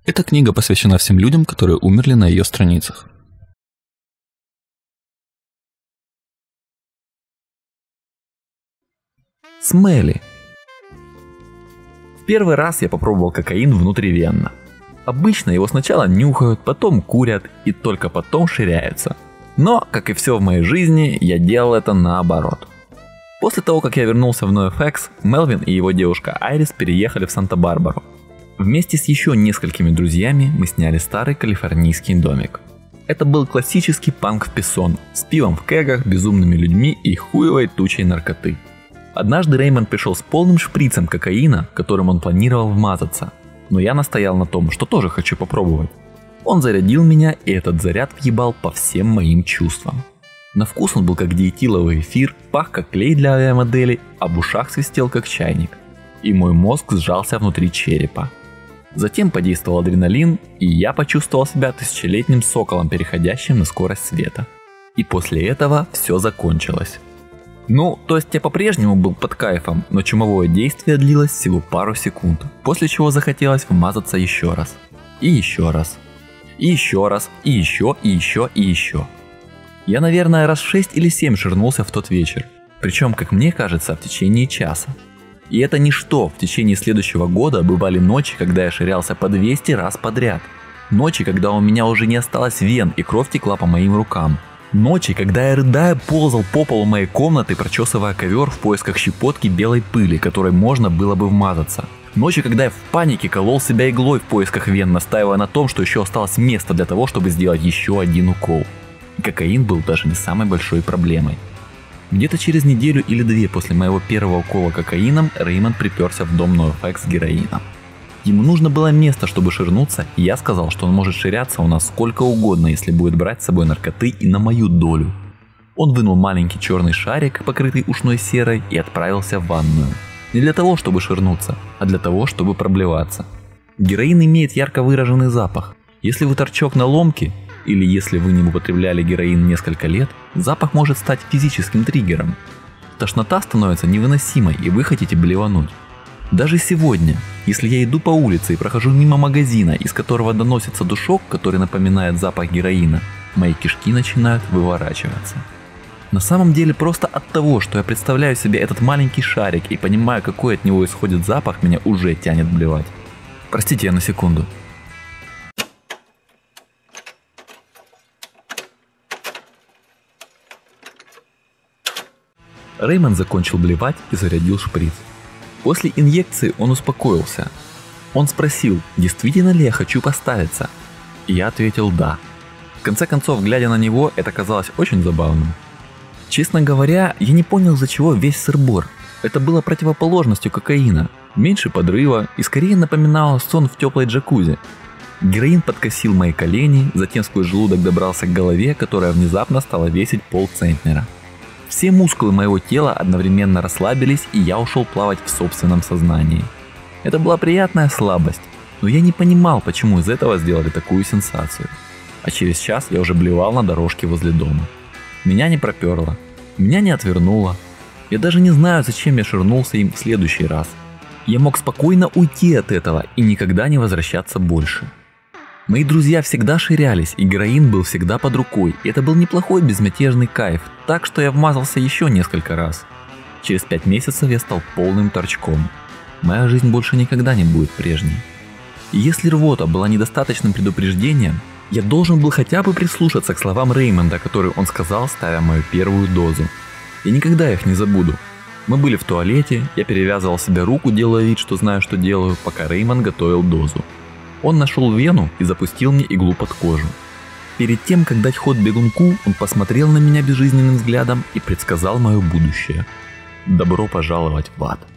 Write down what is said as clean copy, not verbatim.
Эта книга посвящена всем людям, которые умерли на ее страницах. Смелли. В первый раз я попробовал кокаин внутривенно. Обычно его сначала нюхают, потом курят и только потом ширяются. Но, как и все в моей жизни, я делал это наоборот. После того, как я вернулся в NoFX, Мелвин и его девушка Айрис переехали в Санта-Барбару. Вместе с еще несколькими друзьями мы сняли старый калифорнийский домик. Это был классический панк в Пессон, с пивом в кегах, безумными людьми и хуевой тучей наркоты. Однажды Реймонд пришел с полным шприцем кокаина, которым он планировал вмазаться, но я настоял на том, что тоже хочу попробовать. Он зарядил меня, и этот заряд въебал по всем моим чувствам. На вкус он был как диэтиловый эфир, пах как клей для авиамодели, а в ушах свистел как чайник. И мой мозг сжался внутри черепа. Затем подействовал адреналин, и я почувствовал себя тысячелетним соколом, переходящим на скорость света. И после этого все закончилось. Ну, то есть я по-прежнему был под кайфом, но чумовое действие длилось всего пару секунд, после чего захотелось вмазаться еще раз. И еще раз. И еще раз, и еще, и еще, и еще. Я, наверное, раз 6 или 7 ширнулся в тот вечер, причем, как мне кажется, в течение часа. И это ничто, в течение следующего года бывали ночи, когда я ширялся по 200 раз подряд. Ночи, когда у меня уже не осталось вен и кровь текла по моим рукам. Ночи, когда я рыдая ползал по полу моей комнаты, прочесывая ковер в поисках щепотки белой пыли, которой можно было бы вмазаться. Ночи, когда я в панике колол себя иглой в поисках вен, настаивая на том, что еще осталось место для того, чтобы сделать еще один укол. И кокаин был даже не самой большой проблемой. Где-то через неделю или две после моего первого укола кокаином Реймонд приперся в дом NoFX с героином. Ему нужно было место, чтобы ширнуться, и я сказал, что он может ширяться у нас сколько угодно, если будет брать с собой наркоты и на мою долю. Он вынул маленький черный шарик, покрытый ушной серой, и отправился в ванную. Не для того, чтобы ширнуться, а для того, чтобы проблеваться. Героин имеет ярко выраженный запах. Если вы торчок на ломке, или если вы не употребляли героин несколько лет, запах может стать физическим триггером. Тошнота становится невыносимой, и вы хотите блевануть. Даже сегодня, если я иду по улице и прохожу мимо магазина, из которого доносится душок, который напоминает запах героина, мои кишки начинают выворачиваться. На самом деле просто от того, что я представляю себе этот маленький шарик и понимаю, какой от него исходит запах, меня уже тянет блевать. Простите, я на секунду. Реймонд закончил блевать и зарядил шприц. После инъекции он успокоился. Он спросил, действительно ли я хочу поставиться. И я ответил «да». В конце концов, глядя на него, это казалось очень забавным. Честно говоря, я не понял, из-за чего весь сыр-бор. Это было противоположностью кокаина. Меньше подрыва и скорее напоминало сон в теплой джакузи. Героин подкосил мои колени, затем сквозь желудок добрался к голове, которая внезапно стала весить полцентнера. Все мускулы моего тела одновременно расслабились, и я ушел плавать в собственном сознании. Это была приятная слабость, но я не понимал, почему из этого сделали такую сенсацию. А через час я уже блевал на дорожке возле дома. Меня не проперло, меня не отвернуло. Я даже не знаю, зачем я ширнулся им в следующий раз. Я мог спокойно уйти от этого и никогда не возвращаться больше. Мои друзья всегда ширялись, и героин был всегда под рукой, и это был неплохой безмятежный кайф, так что я вмазался еще несколько раз. Через 5 месяцев я стал полным торчком. Моя жизнь больше никогда не будет прежней. И если рвота была недостаточным предупреждением, я должен был хотя бы прислушаться к словам Реймонда, которые он сказал, ставя мою первую дозу. Я никогда их не забуду. Мы были в туалете, я перевязывал себе руку, делая вид, что знаю, что делаю, пока Реймонд готовил дозу. Он нашел вену и запустил мне иглу под кожу. Перед тем, как дать ход бегунку, он посмотрел на меня безжизненным взглядом и предсказал мое будущее. Добро пожаловать в ад.